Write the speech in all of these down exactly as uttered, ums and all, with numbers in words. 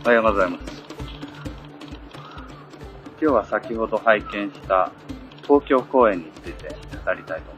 おはようございます。今日は先ほど拝見した東京公演について語りたいと思います。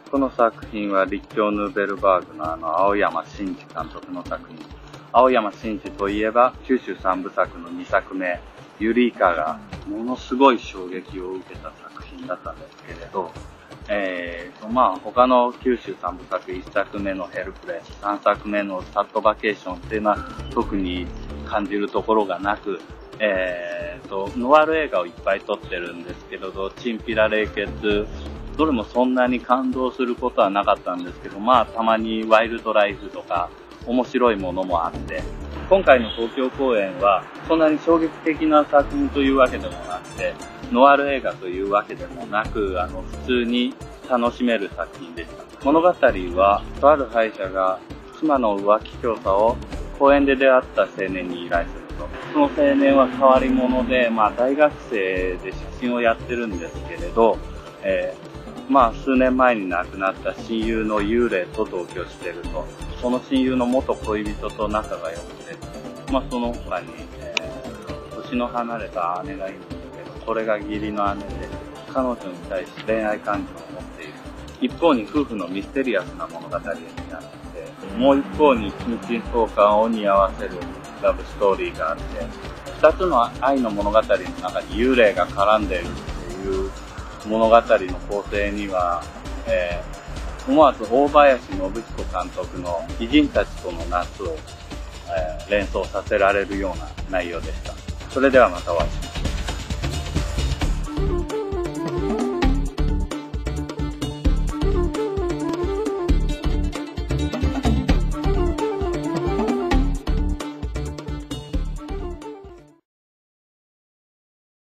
この作品は立教ヌーベルバーグのあの青山真治監督の作品。青山真治といえば九州三部作のにさくめ、ユリイカがものすごい衝撃を受けた作品だったんですけれど、えーと、まあ、他の九州三部作、いっさくめのヘルプレス、さんさくめのサットバケーションっていうのは特に感じるところがなく、えーと、ノワール映画をいっぱい撮ってるんですけれど、チンピラ冷血、どれもそんなに感動することはなかったんですけど、まあ、たまにワイルドライフとか面白いものもあって、今回の東京公演はそんなに衝撃的な作品というわけでもなくて、ノワール映画というわけでもなく、あの、普通に楽しめる作品でした。物語は、とある歯医者が妻の浮気教唆を公園で出会った青年に依頼すると。その青年は変わり者で、まあ大学生で写真をやってるんですけれど、えー、まあ数年前に亡くなった親友の幽霊と同居していると。その親友の元恋人と仲が良くて、まあその他に、えー、年の離れた姉がいるんですけど、これが義理の姉で、彼女に対し恋愛感情を持っている。一方に夫婦のミステリアスな物語になっていて、もう一方に近親相関を似合わせるラブストーリーがあって、二つの愛の物語の中に幽霊が絡んでいるっていう物語の構成には、えー、思わず大林信彦監督の偉人たちとの夏を、えー、連想させられるような内容でした。それではまたお会いしましょう。